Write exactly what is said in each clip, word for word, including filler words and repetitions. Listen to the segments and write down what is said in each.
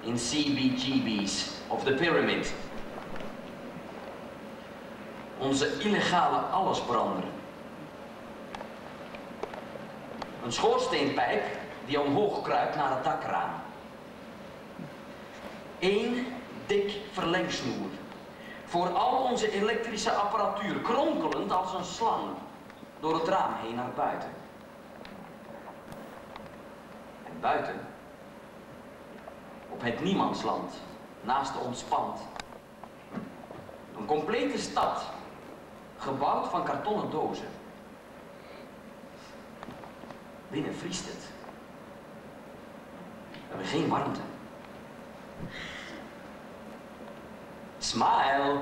in C B G B's of de Pyramid. Onze illegale allesbrander. Een schoorsteenpijp die omhoog kruipt naar het dakraam. Eén dik verlengsnoer. Voor al onze elektrische apparatuur, kronkelend als een slang, door het raam heen naar buiten. En buiten, op het niemandsland, naast de ontspant. Een complete stad, gebouwd van kartonnen dozen. Binnen vriest het. We hebben geen warmte. Smile.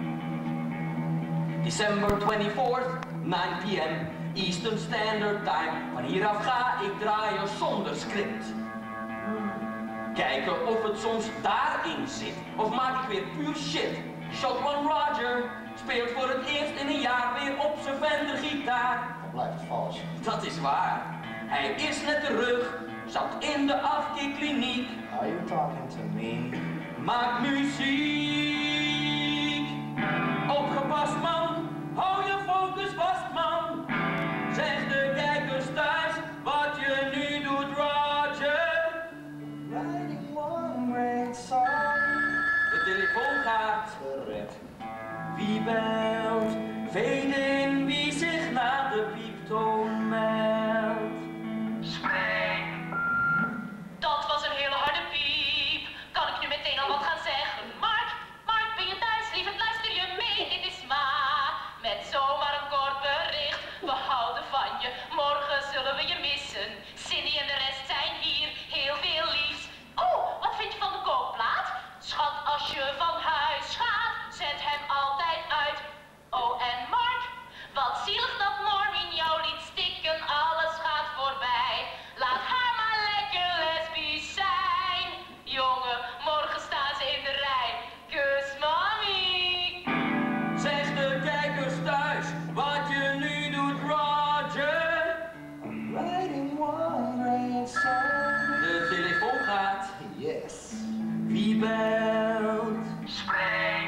December twenty-fourth, nine p m Eastern Standard Time. Van hieraf ga ik draaien zonder script. Kijken of het soms daarin zit. Of maak ik weer puur shit. Shotgun Roger speelt voor het eerst in een jaar weer op zijn Fender gitaar. Dan blijft het vals. Dat is waar. Hij is net terug. Zat in de afkeerkliniek. Are you talking to me? Maak muziek. Opgepast man. Hou je focus vast man. Zeg de kijkers thuis wat je nu doet Roger. Writing one great song. De telefoon gaat. Gered. Wie belt? Weet in wie zich naar de pieptoon meldt. Spreek. Dat was een hele harde piep. Kan ik nu meteen al wat gaan zeggen? Mark, Mark, ben je thuis? Lieverd, luister je mee? Dit is Ma. Met zomaar een kort bericht. We houden van je. Morgen zullen we je missen. Cindy en de rest zijn hier. Heel veel liefs. Oh, wat vind je van de kookplaat? Schat, als je van huis gaat, zet hem altijd uit. Oh, en Mark, wat zielig dat Maureen jou liet stikken. Alles gaat voorbij. Laat haar maar lekker lesbisch zijn. Jongen, morgen staan ze in de rij. Kus, mami. Zeg de kijkers thuis wat je nu doet Roger. I'm writing one great song. De telefoon gaat. Yes. Wie belt? Spreek.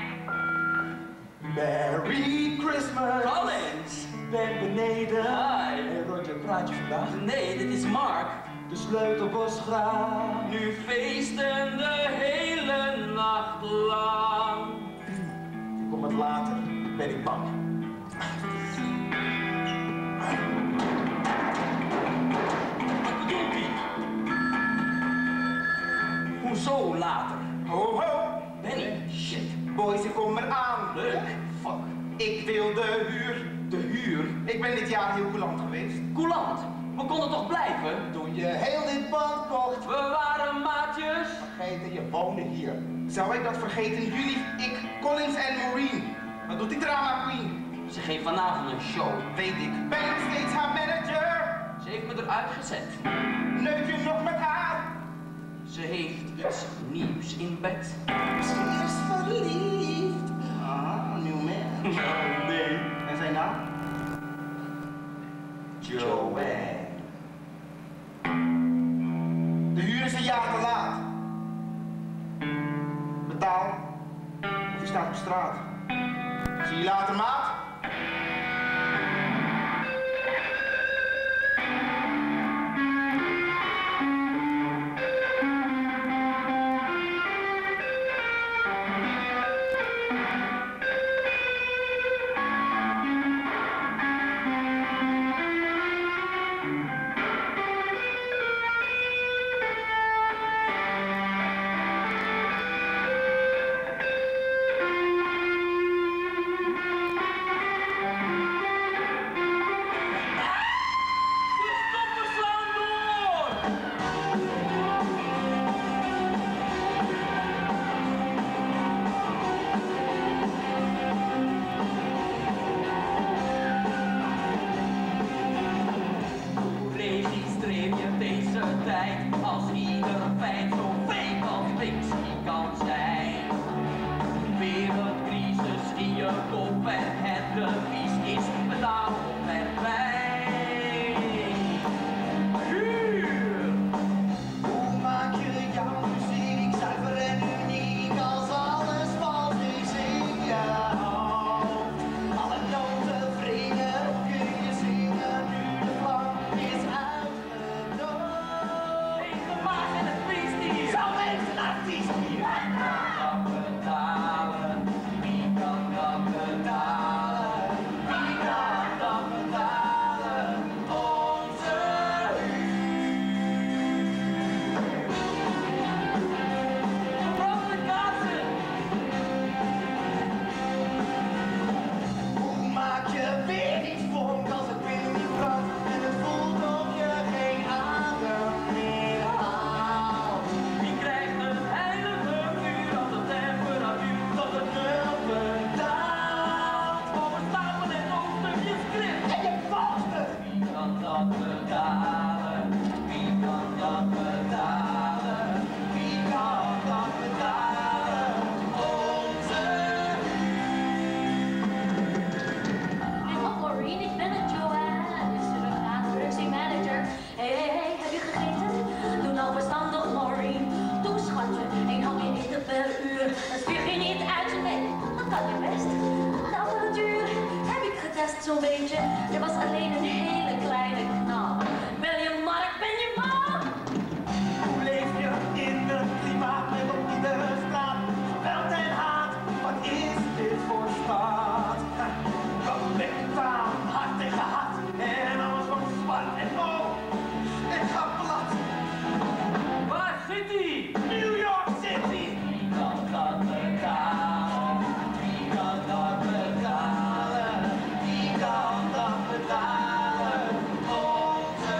Merry Christmas. Collins. Ben beneden. Hi. Hey Roger, praat je vandaag? Nee, dit is Mark. De sleutelbos graag. Nu feesten de hele nacht lang. Ik kom wat later, ben ik bang. Wat bedoelt hij? Hoezo later? Ho ho! Benny, shit. Boys, ik kom eraan. Leuk. Fuck. Ik wil de huur. De huur. Ik ben dit jaar heel coulant geweest. Coulant. We konden toch blijven? Toen je heel dit pand kocht, We waren maatjes. vergeten je woonde hier. Zou ik dat vergeten? Jullie, ik, Collins en Maureen. Wat doet die drama queen? Ze geeft vanavond een show. Weet ik. Ben nog steeds haar manager? Ze heeft me eruit gezet. Neuk je nog met haar? Ze heeft iets nieuws in bed. Misschien is verliefd. Ah, nieuw man. Oh nee. En zijn naam? Joanne. De huur is een jaar te laat. Betaal. Of je staat op straat. Zie je later, maat? zo'n beetje. Je was alleen een hele kleine knal. Wil je Mark, ben je man? Hoe leef je in een klimaat met op iedere straat geweld en haat? Wat is dit voor staat? Wat ligt aan, hart tegen hart en alles wordt zwart en oh, ik ga plat. Waar zit hij? New York City! Wie kan dat betalen? Wie kan dat betalen? Wie kan dat betalen? Onze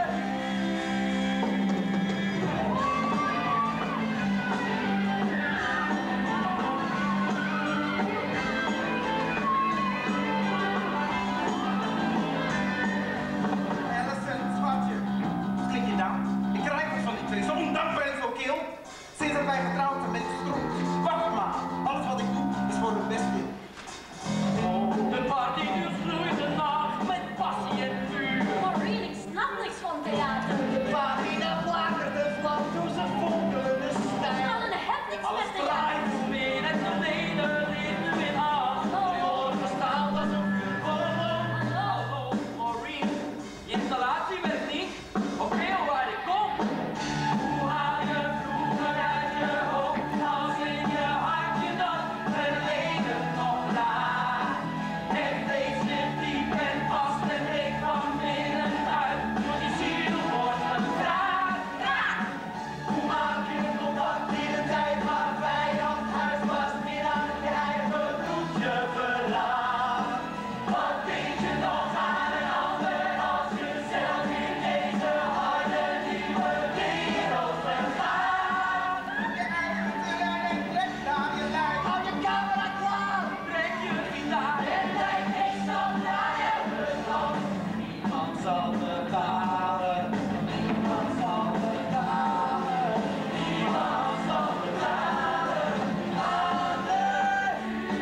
Allison, schatje. Wat klink je dan? Ik krijg wat van die twee. Zo ondankbaar en zo keel. Sinds dat wij getrouwd zijn ben ik stroom. Wacht maar. Alles wat ik doe is voor hun best wil. De party duurt gloeit de nacht met passie en vuur. Maureen, ik snap niks van theater. De pagina flakkert de vlam door zijn fonkelende stijl. Allen heb niks Alles met theater. draait. Weer het verleden ligt nu weer aan. Je wordt gestaald als een vuurkolom. Hallo, Maureen. Je installatie werkt niet. Oké, waar ik kom. Hoe haal je vroeger uit je hoofd? Als in je hartje dat verleden nog laat. Het vlees ligt diep en vast en ik van binnenuit. Door die ziel wordt gedraaid. Hoe maak je het opdat in de tijd waar vijand huis was, meer aan het eigen bloedje verlaat? Wat vind je nog aan een ander als je zelf in deze harde nieuwe wereld vergaat? Je eigen terrein en trek daar je lijn. Hou je camera klaar! Trek je gitaar en lijkt niks op naar elke kant. Niemand zal betalen, niemand zal betalen, niemand zal betalen. Anders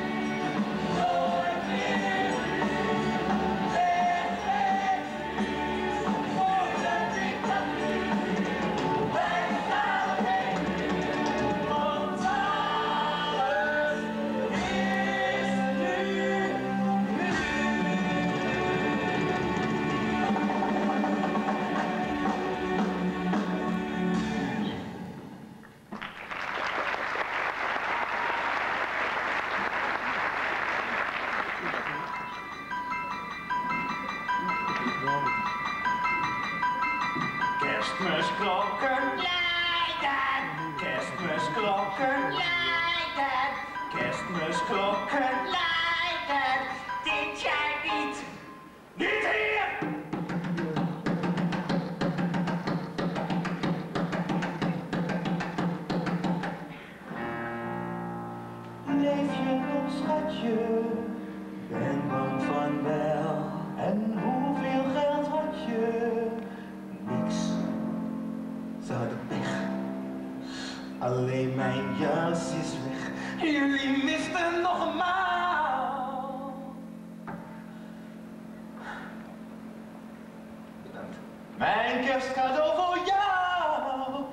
nooit meer. Weg, weg, voor de dictatuur. Wij betalen mee, want alles is Kerstmisklokken luiden, kerstmisklokken luiden, kerstmisklokken luiden. Dit jaar niet, niet hier! Leef je nog, schatje? Ben bang van wel. En hoeveel geld had je? Niks. Ze hadden pech. Alleen mijn jas is weg. Jullie misten nog een maal. Bedankt. Mijn kerstcadeau voor jou.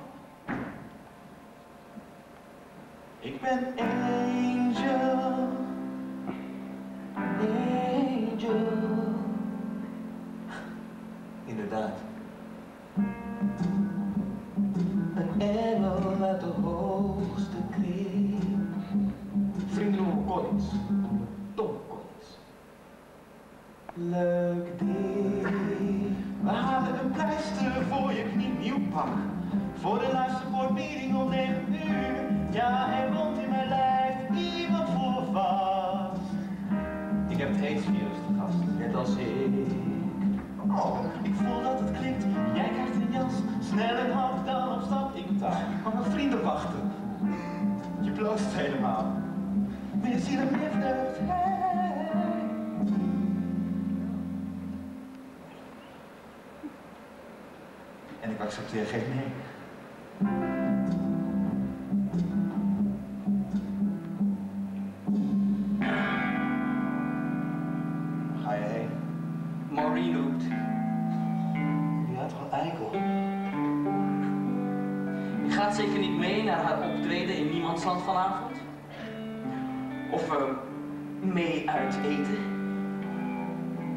Ik ben Angel. Angel. Inderdaad. Een engel uit de hoogste kring. Vrienden noemen me Collins. Tom Collins. Leuk ding. We halen een pleister voor je knie, nieuw pak. Voor de laatste boardmeeting om negen uur. Ja, er woont in mijn lijf iemand voor vast. Ik heb het aidsvirus te gast, net als ik. Oh, ik voel dat het klikt. Jij krijgt een jas, snel en hard dan op stap. Ik betaal, maar mijn vrienden wachten. Je bloost helemaal. Meer ziel en meer vreugd. Hey. En ik accepteer geen nee. Ga je heen? Maureen roept. Je had wel eikel. Je gaat zeker niet mee naar haar optreden in Niemandsland vanavond? Of uh, mee uit eten?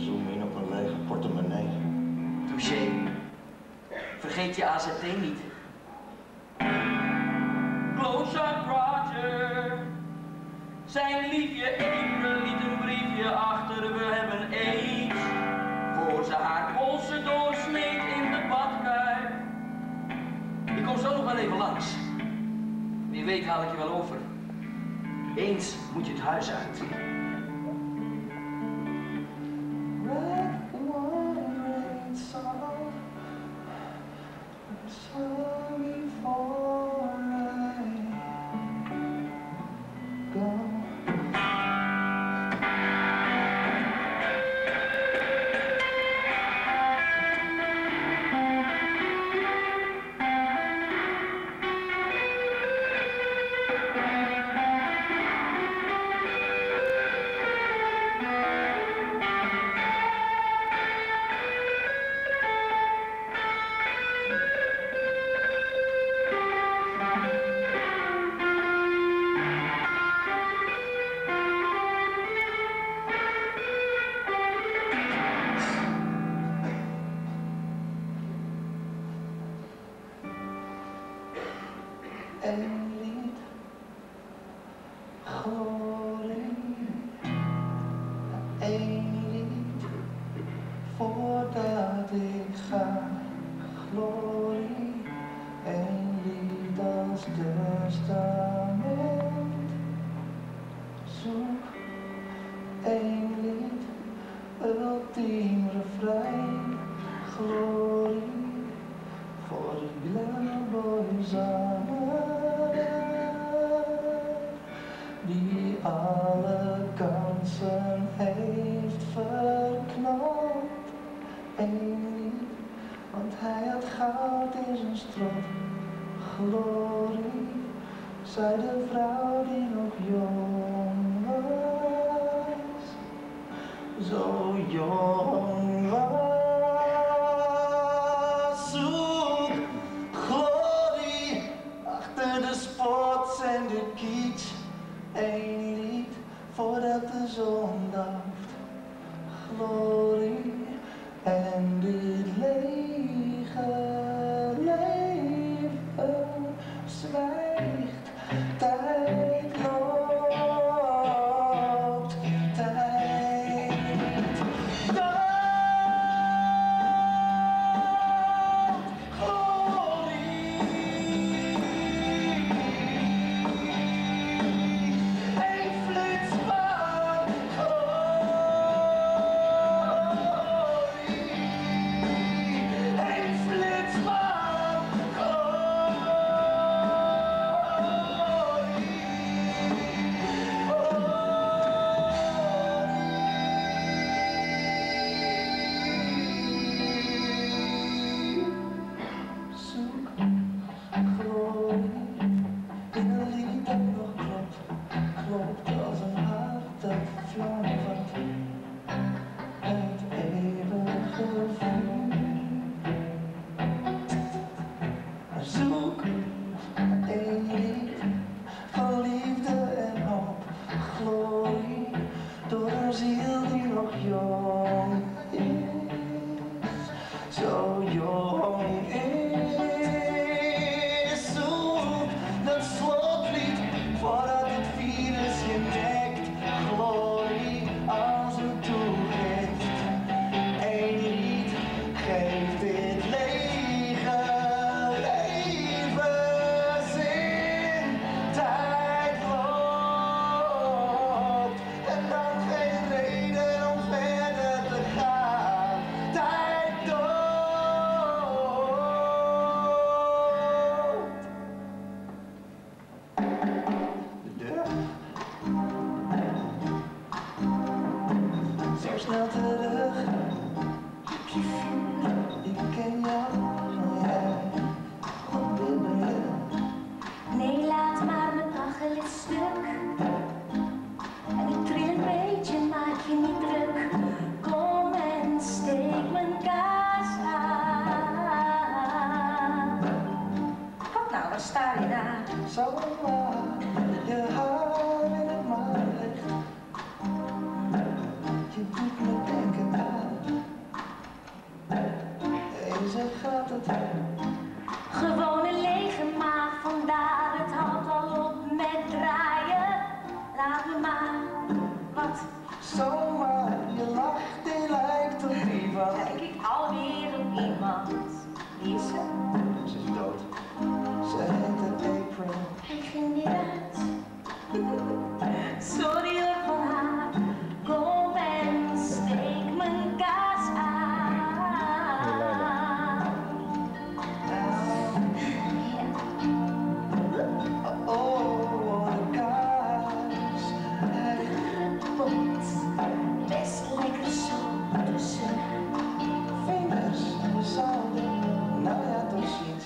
zoom in op een lege portemonnee. Touché. Vergeet je A Z T niet. Close up Roger. Zijn liefje April liet een briefje achter, we hebben aids. Voor ze haar polsen doorsneed in de badkuip. Ik kom zo nog wel even langs. Wie weet haal ik je wel over. Eens moet je het huis uit. Een lied, glorie, een lied, voordat ik ga, glorie, een lied als testament, zoek, een lied, ultiem refrein, glorie, voor de Glamboys die alle kansen heeft verknald. Eén lied, want hij had goud in zijn strot. Glorie, zei de vrouw die nog jong was, zo jong was. Zoek glorie achter de spots en de kitsch. Eén lied voordat de zon daalt, glorie, en dit lege leven zwijgt. Tijd loopt, tijd loopt, glorie. Een flits van glorie. maar. Wat? Zomaar, je lacht, die lijkt op die van. Kijk ik alweer op iemand. Wie is ze? Ze is dood. Ze heet April. Hij ging niet uit. Sorry hoor van haar. Kom en steek mijn kaas aan. Oh, de kaas. Gepot. Best lekker zo tussen Vingers en de zouden. Nou ja, tot ziens.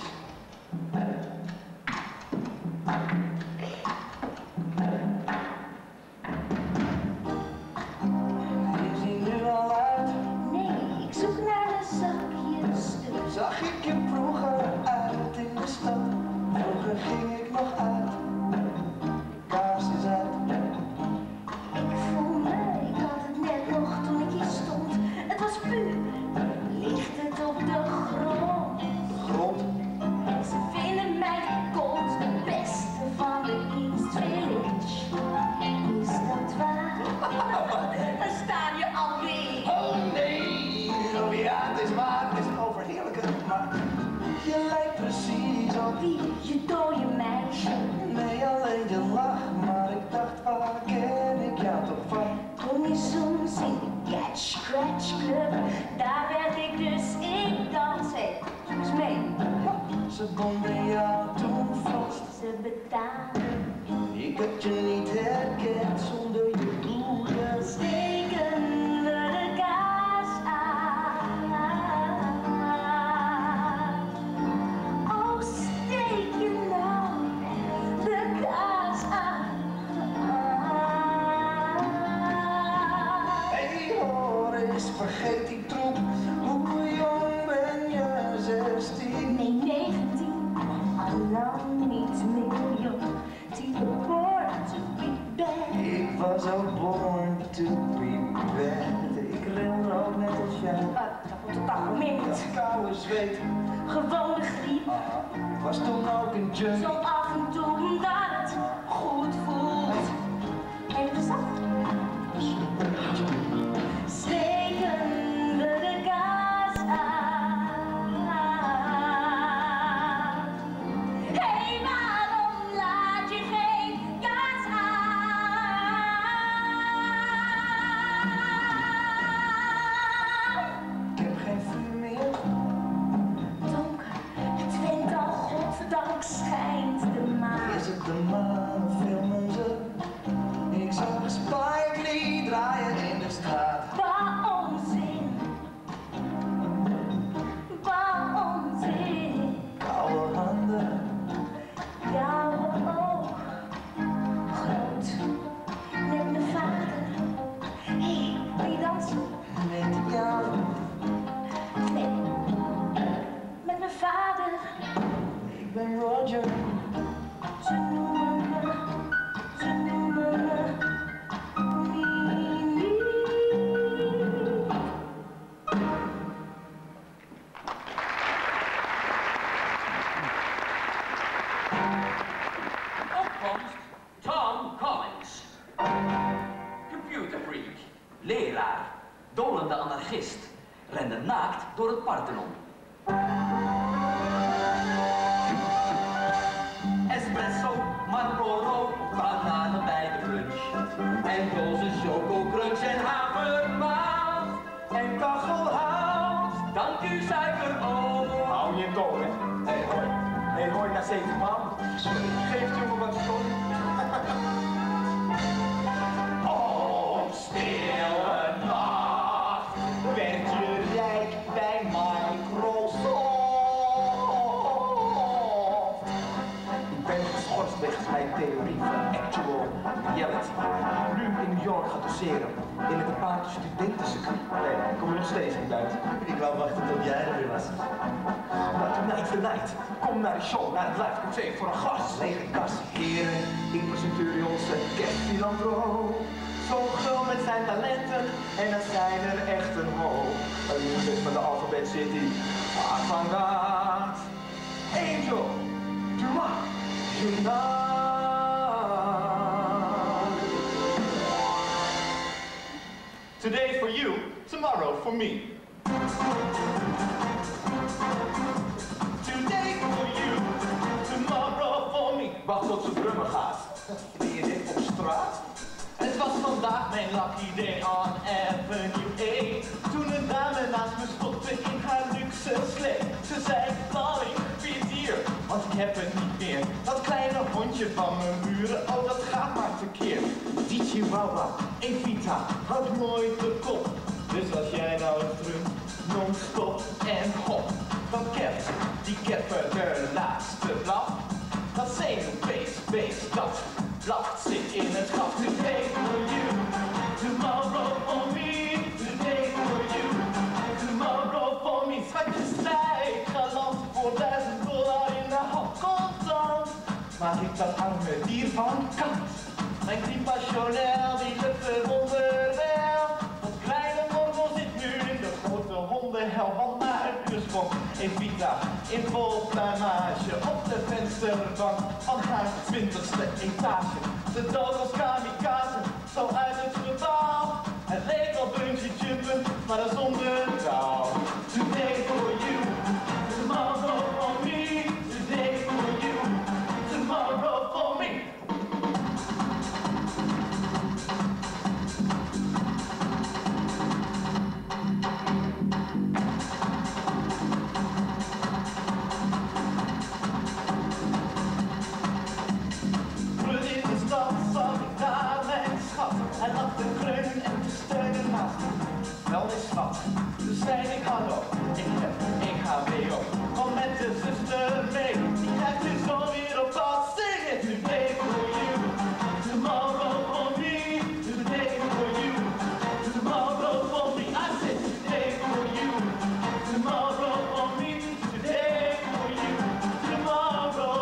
Je ziet nu al uit. Nee, ik zoek naar een zakje stuk. Zag ik je vroeger uit in de stad. Vroeger ging ik nog uit. Kaars is uit. Ik voel me, ik had het net nog toen ik hier stond. Het was puur. Ligt het op de grond? Grond. Ze vinden mij kot, de beste van de East Village. Is dat waar? Daar sta je alweer. Oh nee, oh ja, het is waar, het is overheerlijke, maar je lijkt precies op Wie, je dode meisje. nee, alleen je lach, maar ik dacht, waar ken ik jou toch van? Toen je soms in de Catch Scratch Club, daar werd ik dus, ik dans. Hé, zoek eens mee. Ze bonden jou toen vast, Ze betalen. ik had je niet herkend zonder je bloeden. Steken we de kaas aan. Oh, steek je nou de kaas aan. Hey hoor eens, vergeet die troep, hoe jong ben je, zestien? Nee, negentien, allang niet meer jong. Tien born to be bad. Ik was ook born to be bad. Ik rilde ook net als jij. Uh, dat komt totaal meer Dat niet. koude zweet. Gewoon de griep. Was toen ook een junkie. Zo af en toe omdat het goed voelt. Even zat. Steken we de kaas aan. Hey, waarom laat je geen kaas aan? Ik heb geen vuur meer. Donker, het tweetal godverdank schijnt de maan. Is het de maan of filmen ze? Ik zag Spike Lee draaien in de straat. Waar onzin, waar onzin, Koude handen, jouw oog, groot, net mijn vader. Hé, hey, wie dansen? met jou. Nee, met mijn vader. Ik ben Roger. Ze noemen me, ze noemen me Mimi. Opkomst Tom Collins. Computer freak, leraar, dolende anarchist, rende naakt door het Parthenon. Espresso, Marlboro, bananen bij de lunch. En dozen choco crunch en havermout. En kachelhout, dank u suikeroom. Hou je dol, hè? Hé, hey, hoi. Hé, hey, hoi, na zeven maanden. Geeft jongen wat schoon. Op stille nacht werd je rijk bij Microsoft. Ik ben geschorst wegens mijn theorie van actual reality. Nu in New York gaat doseren in het bepaalde studentencircuit. Nee, ik kom er nog steeds niet uit. Ik wou wachten tot jij er weer was. Maar tonight, tonight, kom naar de show, naar het live concert voor een gast. Lege kast, heren, ik presenteer u onze kerstfilantroop. Zo gul met zijn talenten, en dat zijn er echt een hoop. Een music van de Alphabet City, avant-garde. Angel, Dumas, Unite. Today for you, tomorrow for me. Today for you, tomorrow for me. Wacht tot ze drummen gaat. Ben je dit op straat? Het was vandaag mijn lucky day on Avenue A. Toen een dame naast me stopte in haar luxe slee. Ze zei, darling, wie is hier? Want ik heb het niet meer. Dat kleine hondje van mijn buren, oh dat gaat maar tekeer. Die chihuahua, Evita, houdt nooit de kop. Dus als jij nou drumt, non-stop en hop. Dan kept die kepper de laatste blaf. Dat zenuwbeest, beest, dat lacht zit in het gat. Today for you, tomorrow for me. Today for you, tomorrow for me. Schatje zei, galant voor duizend dollar in de hand contant. Maak ik dat arme dier van kant. Mijn Clipa Chanel, die te verwonderen wel. Dat kleine morgel zit nu in de grote hondenhel. Want na het uur sprong Evita in vol pluimage op de vensterbank van haar twintigste etage. Ze dood als kamikaze, zo uit het gebouw. Het leek al bungee jumpen, maar dan zonder touw. Today for you, tomorrow for me. Today for you, tomorrow for me. Hij lag te kreunen en te steunen naast me. Wel is schat, dus zei ik hallo. Ik heb een H B O. Kom met de zuster mee. Die krijgt je zo weer op pad. Sing it! Today for you, tomorrow for me. Today for you, tomorrow for me. I said today for you, tomorrow for me. Today for you, tomorrow.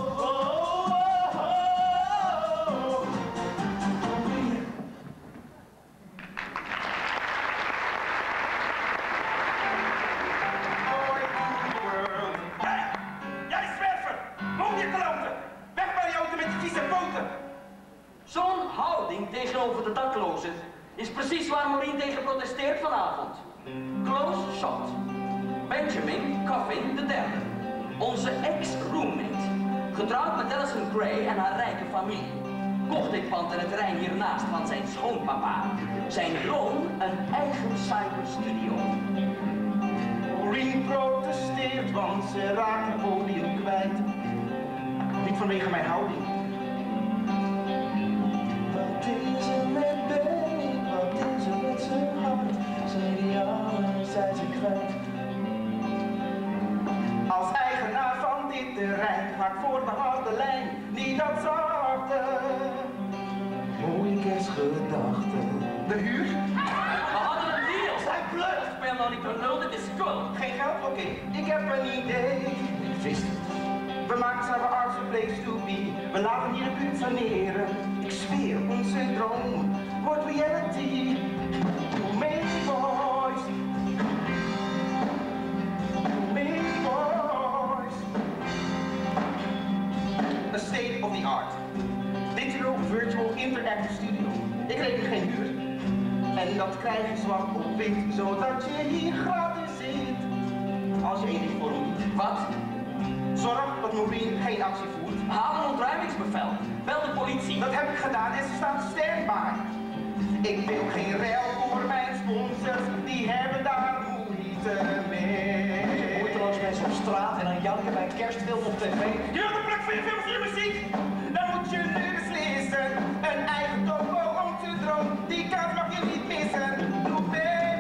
Zo'n houding tegenover de daklozen is precies waar Maureen tegen protesteert vanavond. Close shot. Benjamin Coffin de derde, onze ex-roommate, getrouwd met Alison Gray en haar rijke familie, kocht dit pand en het terrein hiernaast van zijn schoonpapa. Zijn droom een eigen cyberstudio. Maureen protesteert, want ze raakt het podium kwijt. Niet vanwege mijn houding. Wat is er met Ben? Wat is er met zijn hart? Zijn idealen zijn ze kwijt. Als eigenaar van dit terrein ga ik voor de harde lijn, niet dat zachte. Mooie kerstgedachten. De huur? We hadden een deal. Zijn bluff. Speel nou niet een lul, dit is schuld. Geen geld? Oké. Okay. Ik heb een idee. Ik wist het. We maken samen Arts a Place to Be. We laten hier de buurt saneren. Ik zweer, onze droom wordt reality. Doe mee, boys. Doe mee, boys. A state of the art. Digital Virtual Interactive Studio. Ik reken geen huur. En dat krijg je zwart op wit, zodat je hier gratis zit. Als je één ding voor me doet. Wat? Zorg dat Maureen geen actie voert. Haal een ontruimingsbevel. Bel de politie. Dat heb ik gedaan en ze staan standby. Ik wil geen rel voor mijn sponsors, die hebben daar moeite mee. Moeiteloos mensen op straat en dan janken bij kerstfilm op tv. Je wilt een plek voor je film voor je muziek? Dan moet je nu beslissen. Een eigen topo om te dromen, die kans mag je niet missen. Doe mee,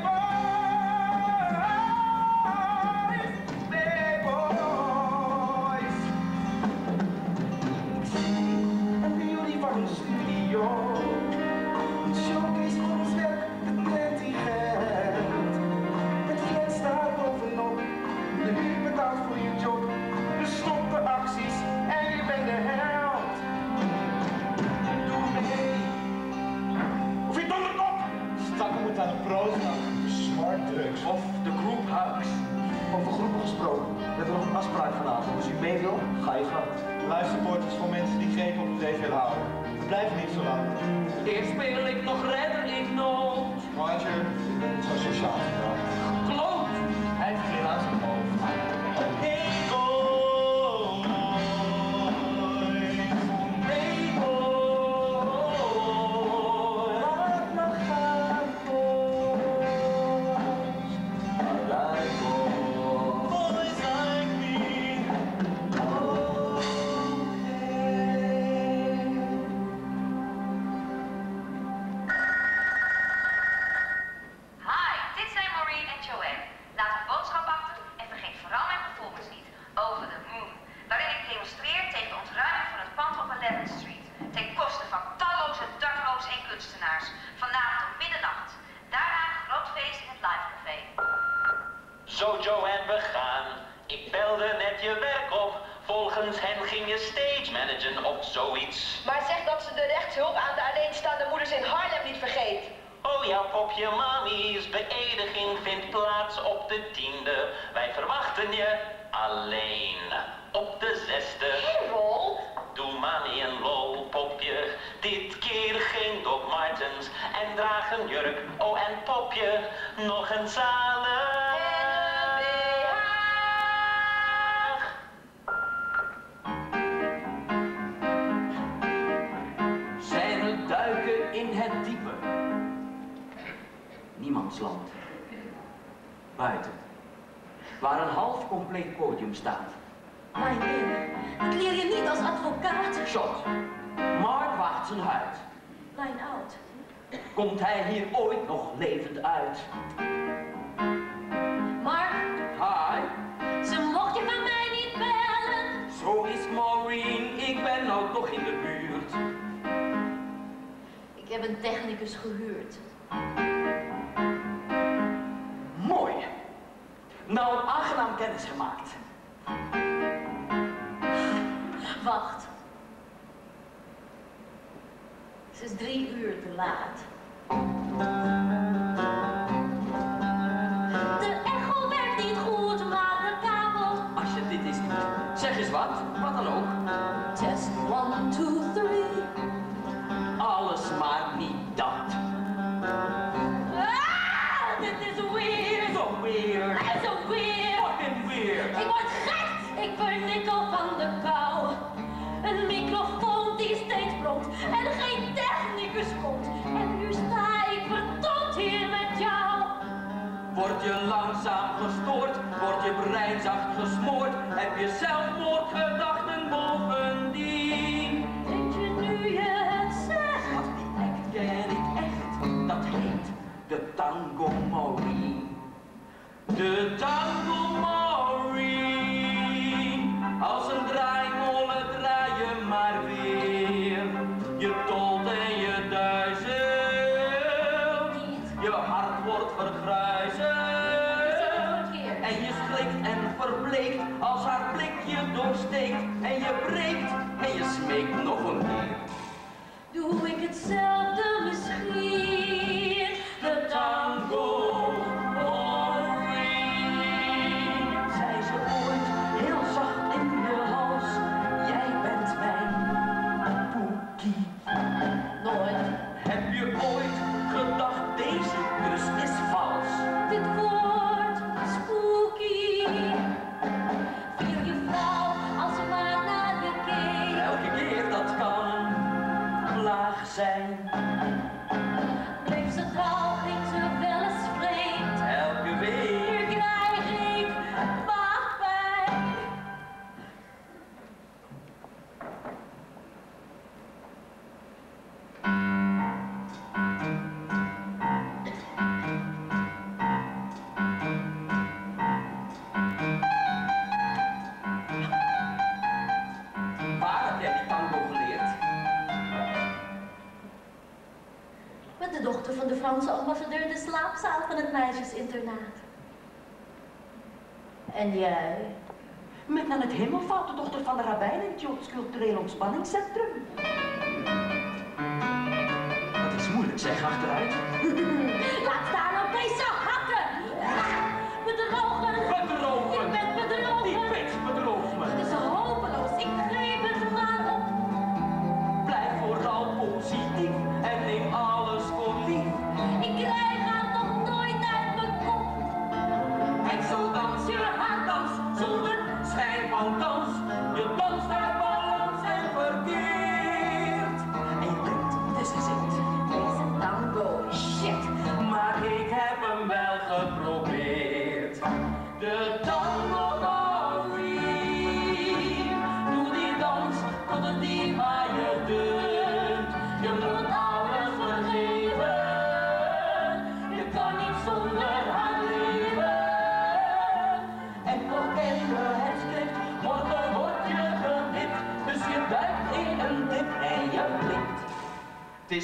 boys. Mee, boys. Een beauty van een studio. Een showcase voor ons werk, het plenty geld. Het geld staat bovenop. De huur betaalt voor je job. We stoppen acties en je bent de held. Doe mee. Of je dondert op! Stakken moet aan de Prozac, smart drugs. Of de group hugs. Over groepen gesproken. We hebben nog een afspraak vanavond. Als u mee wil, ga je gang. Luisterpoort is voor mensen die greep op de tv willen houden. We blijven niet zo lang. Eerst speel ik nog redder in nood. Roger. shot, bro. Kloot! Hij heeft geen aan zijn hoofd. Hey boy, hey boy, laat me gaan, boys. Alright, boys like me. Hi, dit zijn Maureen en Joanne. Laat een boodschap achter en vergeet vooral mijn performance niet. Over the Moon. Waarin ik demonstreer tegen de ontruiming van het pand op eleventh street. Ten koste van talloze daklozen en kunstenaars. Vanavond om middernacht. Daarna een groot feest in het Live Café. Zo Joanne, we gaan. Ik belde net je werk op. Volgens hen ging je stage managen of zoiets. Maar zeg dat ze de rechtshulp aan de alleenstaande moeders in Harlem niet vergeet. Oh ja, popje, mami's beëdiging vindt plaats op de tiende. Wij verwachten je alleen op de zesde. Harold? Doe mami een lol, popje. Dit keer geen Doc Martens. En draag een jurk, oh en popje. Nog een zalig. Zijn we duiken in het diepe. Niemandsland. Buiten. Waar een half compleet podium staat. Line-in. Dat leer je niet als advocaat. Shot. Mark waagt zijn huid. Line-out. Komt hij hier ooit nog levend uit? Mark, Hi. ze mocht je van mij niet bellen. Zo is Maureen, ik ben nou toch in de buurt. Ik heb een technicus gehuurd. Mooi. Nou, aangenaam kennis gemaakt. Wacht. Ze is drie uur te laat. De echo werkt niet goed, maar de kabel. Als je dit is niet. Zeg eens wat, wat dan ook. Test one, two, three. Alles maar niet dat. Ah, dit is weird. Zo weird. Dit is zo weird. Fucking weird. Ik word gek. Ik vernikkel van de kou. Een microfoon die steeds bromt en geen technicus komt. En nu sta ik verdomd hier met jou. Word je langzaam gestoord, wordt je brein zacht gesmoord, heb je zelfmoordgedachten bovendien. Denk je nu je het zegt? Want die act ken ik echt, dat heet de Tango Maureen. De Tango Maureen. Als een draaimolen draai je maar weer. Je tolt en je duizelt. Je hart wordt vergruizeld. En je schrikt en verbleekt als haar blik je doorsteekt. En je breekt en je smeekt nog een keer. Doe ik hetzelfde misschien? De tango Maureen. Zei ze ooit heel zacht in je hals. Jij bent mijn poekie. Nooit. Heb je ooit gedacht deze kus is vals? Dit wordt spooky. Viel je flauw als ze maar naar je keek. Elke keer dat kan een laag zijn. Bleef ze trouw, ging ze wel eens vreemd. Elke week. Nu krijg ik buikpijn. Waar heb jij die tango geleerd? Met de dochter van de Franse ambassadeur in de slaapzaal van het meisjesinternaat. En jij? Met aan het hemelvaart, de dochter van de rabbijn in het Joods Cultureel Ontspanningscentrum. Dat is moeilijk zeg, achteruit. Laat staan op deze hakken! Bedrogen! Bedrogen! Je bent bedrogen! Die bitch bedroogt me. Het is hopeloos, ik greep het maar op. Blijf vooral positief en neem alles voor lief. Ik krijg haar nog nooit uit mijn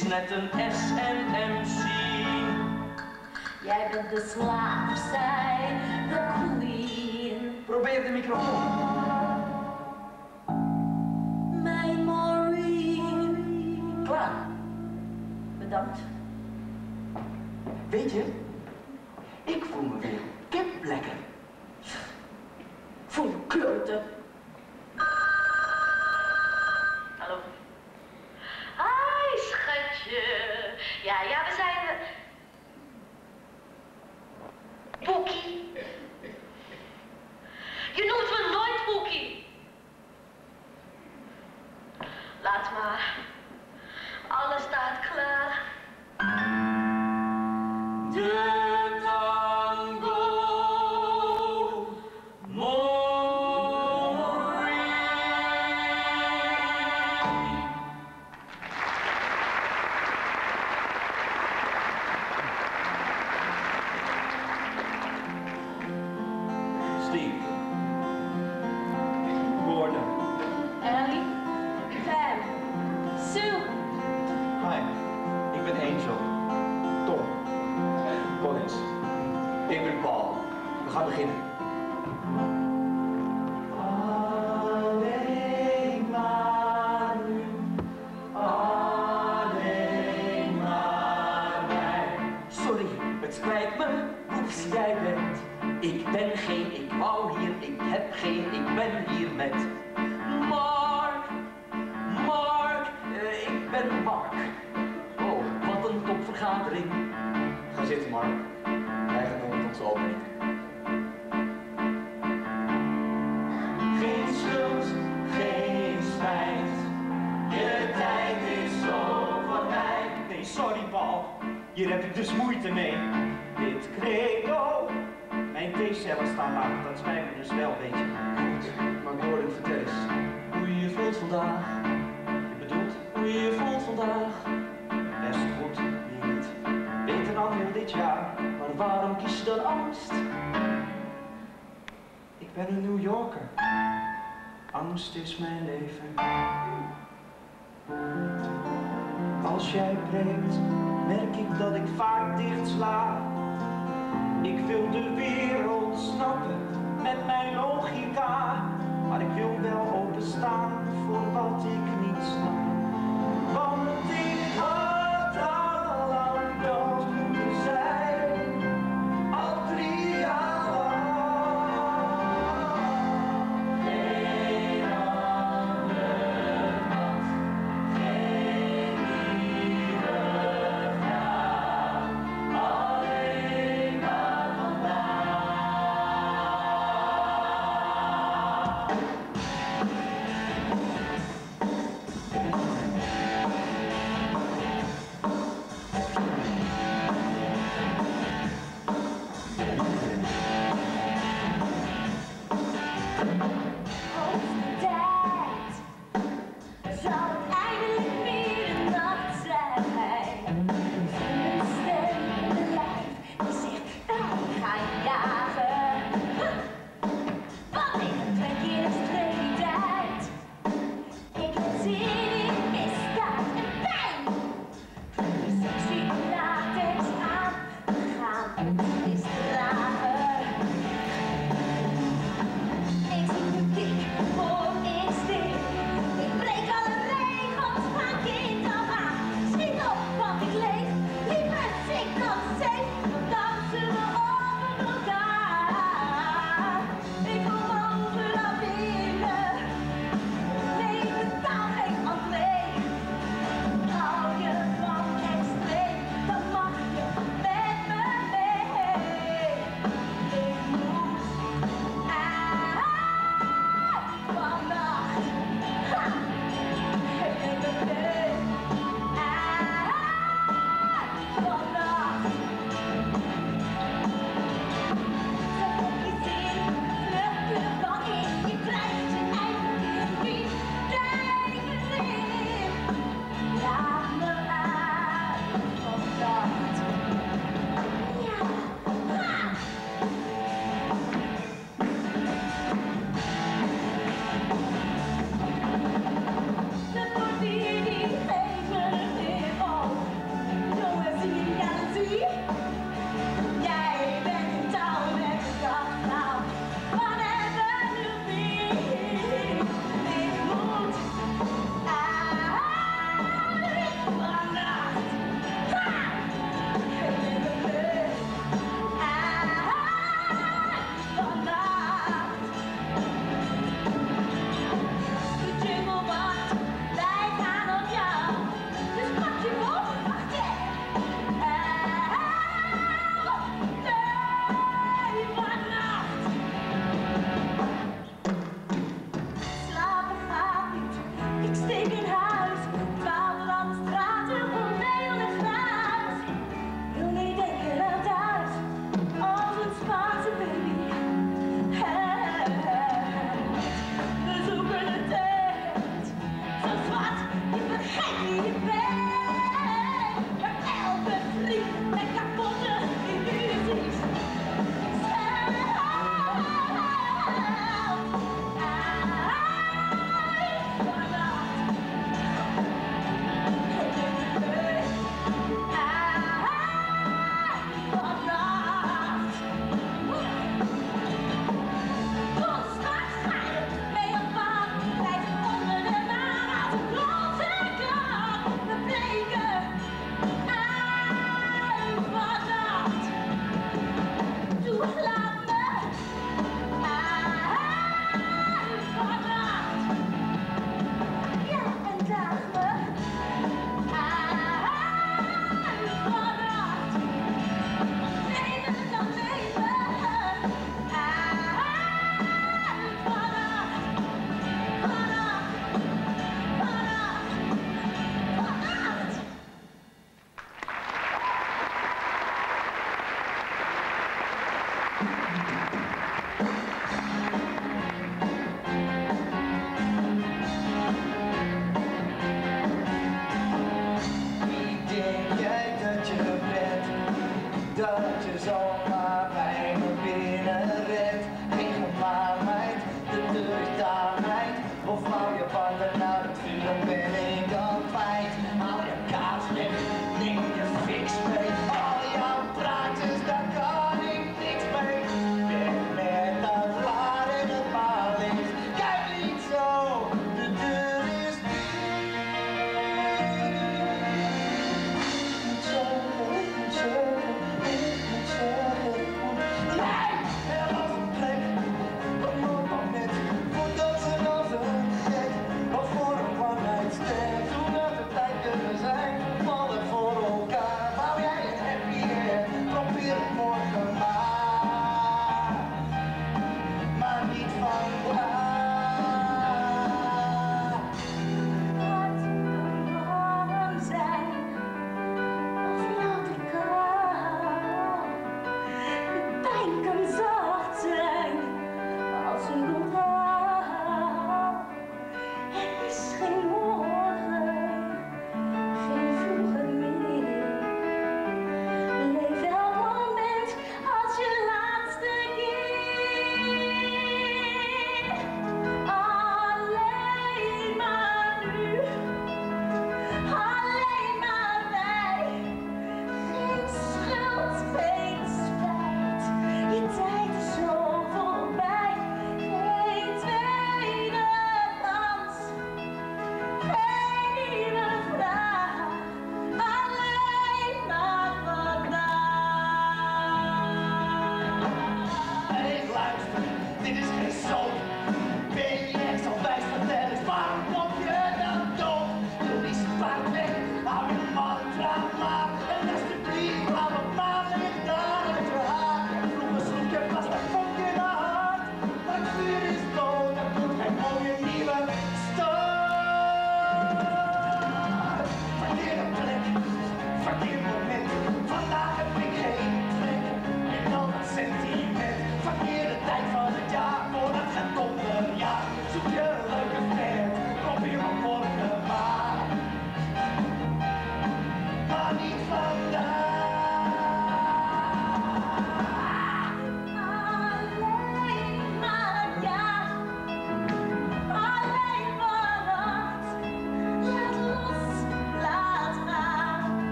is net een S en M C. Jij bent de slaaf, zij de queen. Probeer de microfoon. Mijn Maureen. Klaar. Bedankt. Weet je, ik voel me weer kip lekker. Voor je kleuter. Hallo. Hi, schatje. Ja, ja, we zijn... Boekie. Je noemt me nooit Boekie. Laat maar. Alles staat klaar. De tango Maureen. Steve. Gordon. Ellie. Pam. Sue. Hi, ik ben Angel. Tom. Collins. Ik ben Paul. We gaan beginnen. Alleen maar u, alleen maar mij. Sorry, het spijt me, oeps, jij bent. Ik ben geen, ik wou hier, ik heb geen, ik ben hier met Mark. Mark, eh, ik ben Mark. Oh, wat een topvergadering. Ga zitten, Mark. Wij gaan doen met onze opening. Geen schuld, geen spijt. Je tijd is zo voorbij. Nee, sorry Paul, hier heb ik dus moeite mee. Dit credo, mijn theecellen staan laag, dat spijt me dus wel, weet je. Goed, maar Gordon, vertel eens. Hoe je je voelt vandaag. Je bedoelt, Hoe je je voelt vandaag. best goed, wie niet. Beter dan heel dit jaar, Maar waarom kies je dan angst? ik ben een New Yorker. Angst is mijn leven. Als jij preekt, merk ik dat ik vaak dicht sla. Ik wil de wereld snappen met mijn logica, maar ik wil wel openstaan voor wat ik niet snap. Want ik had al lang dood moeten zijn, al drie jaar lang. Geen andere nacht, geen nieuwe vraag, alleen maar vandaag. dat je zomaar bij me binnen rent. Geen gevaar meid, de deur is daar meid. Of hou je pannen naar het vuur, dan ben ik al kwijt. Hou je kaas weg, neem je fix mee. Al jouw praatjes, daar kan ik niks mee. Ben met dat waar en het maar links. Kijk niet zo, de deur is dicht. Ik moet zeggen, ik moet zeggen, ik moet zeggen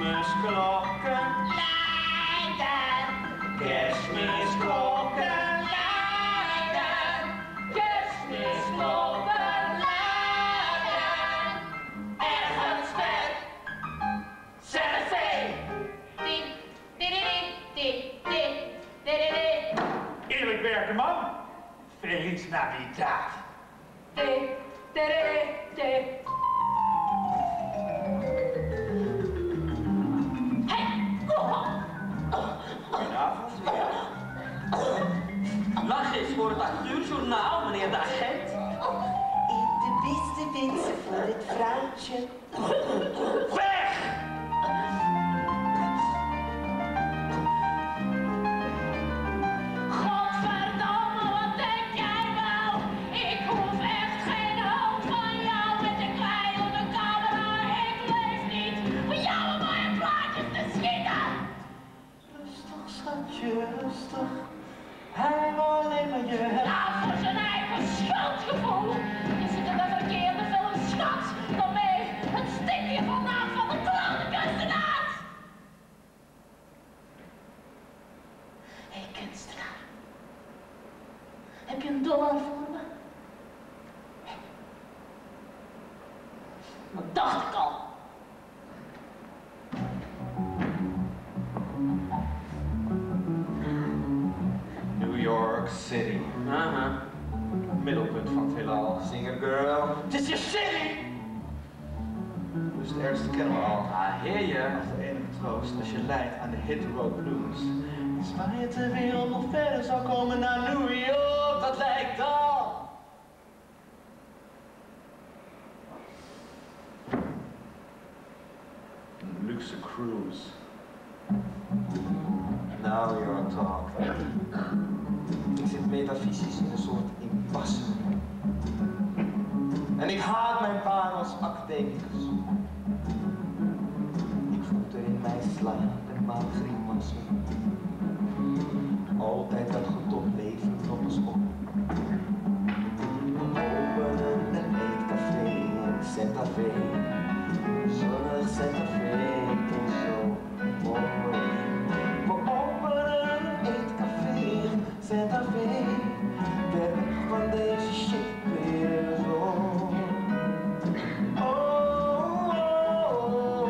Kerstmisklokken luiden, kerstmisklokken luiden, Kerstmisklokken luiden. Ergens ver. Zee! Din, dididin, din, din, dididin. Eerlijk werken, man. Feliz Navidad. Din, dididin, din. Goedenavond. Lach eens voor het acht uur journaal, meneer de agent. De beste wensen voor het vrouwtje. Weg! Godverdomme, wat denk jij wel? Ik hoef echt geen hulp van jou met een klei op de camera. Ik leef niet voor jou om mooie plaatjes te schieten. Rustig, schatje, rustig. Hij wil alleen maar je hebben. Nou, voor zijn eigen schuldgevoel. Je zit in de verkeerde film, schat. Kom mee, het stinkt hier vandaag van de klote kunstenaar. Hé, hey, kunstenaar. Heb je een dollar voor me? Dat dacht ik al. New York City. Aha. Middelpunt van het heelal. Singer girl. Het is je city! Dus het ergste kennen we al. Ah, heer je. Als de enige troost als je lijdt aan de hit road blues. Is waar je ter wereld nog verder zou komen naar New York. Dat lijkt al. Een luxe cruise. Now you're talking. Ik zit metafysisch in een soort impasse. En ik haat mijn baan als academicus. Ik voel er in mij slaap en maak grimassen. Altijd dat gedopt leven nog eens op. We openen een eetcafé in Santa Fe. Zonnig Santa Fe is zo mooi. We openen een eetcafé in Santa Fe. Ver weg van deze shit weer zo. Oh, oh, oh,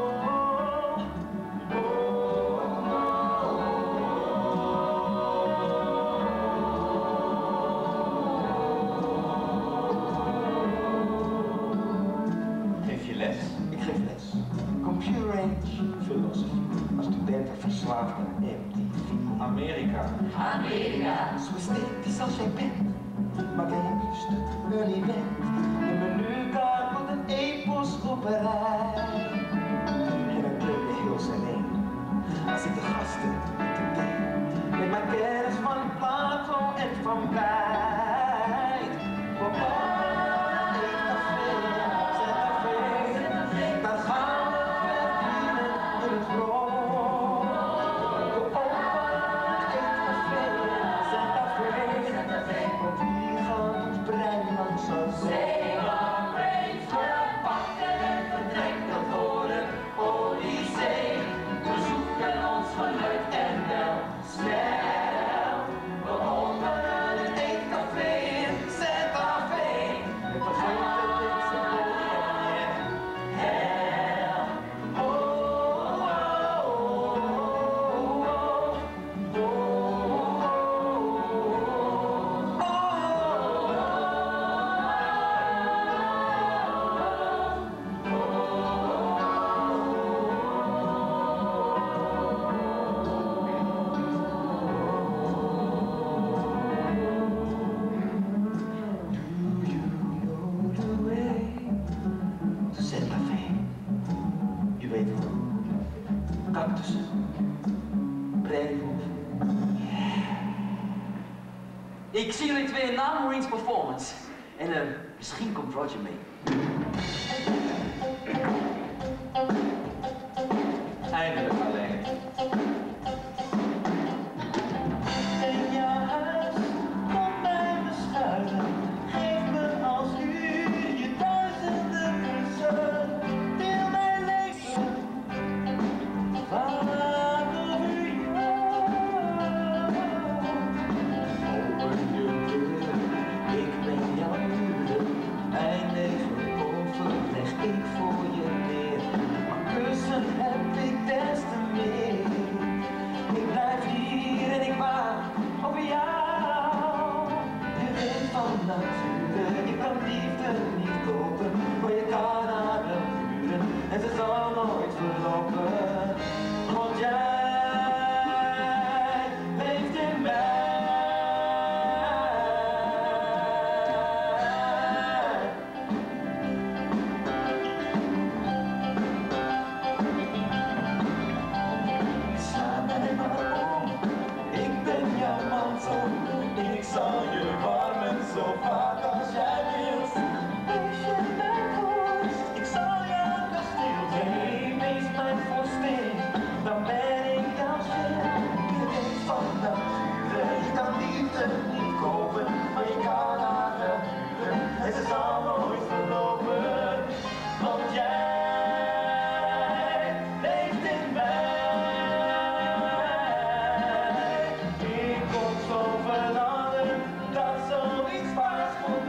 Geef je les? Ik geef les. Computer Age Philosophy. Als student verslaafd aan M T V. Amerika. Amerika. Zo esthetisch als jij bent. Maak jij een biefstuk, een event. Een menukaart tot een epos op een rij. En dan kleurt de heel zijn heen. Als ik de gasten te deel. Met mijn kennis van Plato en van Bijt. We openen een eetcafé, Santa Fe. Daar gaan we verdienen in het rood. We openen een eetcafé, Santa Fe. Want hier gaat ons brein langzaam zo. Pakken en vertrekken voor een odyssee. We zoeken ons geluid en wel snel. We openen een eetcafé in Santa Fe. En vergeten deze boodschap hell. Oh, oh, oh, oh, Santa Fe. Je weet wel. Cactussen. Breinhoef. Ik zie jullie twee na Marines Performance. En uh, misschien komt Roger mee. Eindelijk alleen. In jouw huis, kom bij me schuilen. Geef me als u je duizenden kussen. Deel mijn leven. lopen, want jij leeft in mij. Sla mij maar om, ik ben jouw mantel, ik zal je warmen zo vaak als jij wilt. Wees je mijn vorst, ik zal jouw kasteel zijn. Wees mijn vorstin, dan ben ik jouw chef. Je weet van nature, je kan liefde niet kopen, maar je kan haar wel huren. En ze zal nooit verlopen, want jij leeft in mij. Ik kon zo veranderen dat zoiets vals kon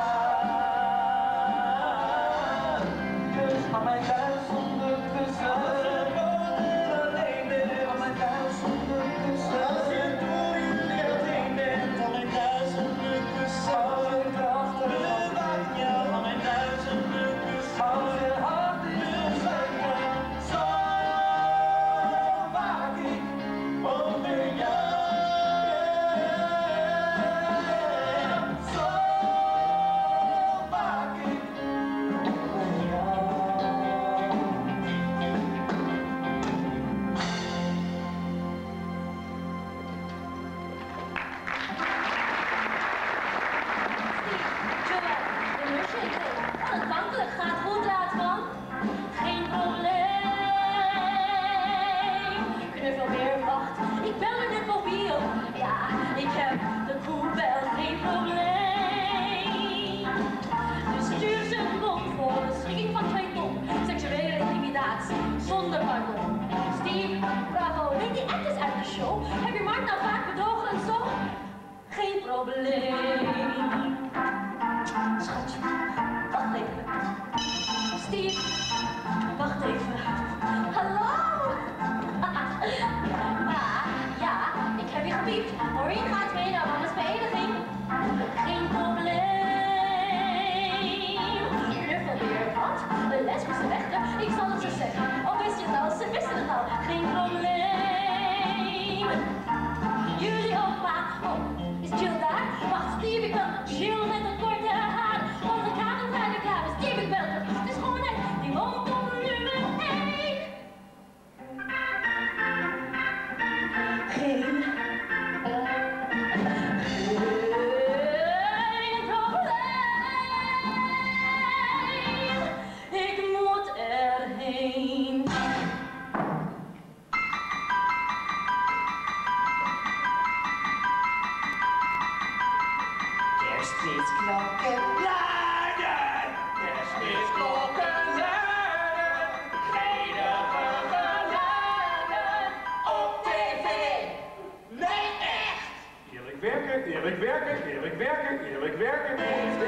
bestaan. Dus maar mijn thuis zonder kussen. Als je wonen alleen bent, van mijn thuis zonder kussen. Als je door je wereld heen bent, van mijn thuis zonder kussen. Als je krachten bewaakt je, van mijn thuis zonder kussen. Als je hart wil zwijgen, zo waak ik over jou. Zo waak ik over jou. Joël, de lusje ik weet. Aanvankelijk gaat goed laat van. Geen probleem. Knuffel weer, wacht. Ik bel met het mobiel. Ja, ik heb de koebel, geen probleem. Dus stuur ze een bon voor beschikking van twee ton. Seksuele intimidatie, zonder pardon. Steve, bravo, weet die actors uit de show? Heb je Mark nou vaak bedrogen en zo? Geen probleem. Schatje, wacht even. Steve, wacht even. Hallo? Ah, ja, ik heb je gepiept. Maureen gaat mee naar mama's vereniging. Geen probleem. Knuffel weer, wat? Een lesbische rechter? Ik zal het ze zeggen. Oh, wist je het al? Ze wisten het al. Geen probleem. Jullie opa. Oh, is Jill daar? Wacht, Steve, ik wil Jill met een korte haar. Want de kamer zijn er klaar. Steve, ik bel terug. Het is gewoon net. Die woont op nummer één. Geen. Geen probleem. Ik moet erheen. Kerstmisklokken luiden, kerstmisklokken luiden, gretige geluiden op tv. Nee, echt! Eerlijk werken, eerlijk werken, eerlijk werken, eerlijk werken.